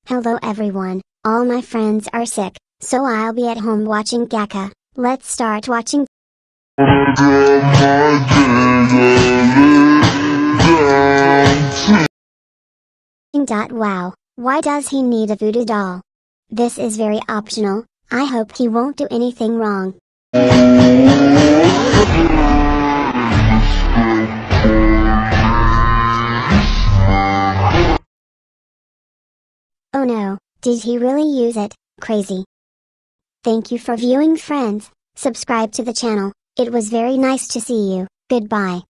Hello everyone, all my friends are sick, so I'll be at home watching Gacha. Let's start watching. Wow, why does he need a voodoo doll? This is very optional, I hope he won't do anything wrong. Oh no, did he really use it? Crazy. Thank you for viewing friends, subscribe to the channel, it was very nice to see you, goodbye.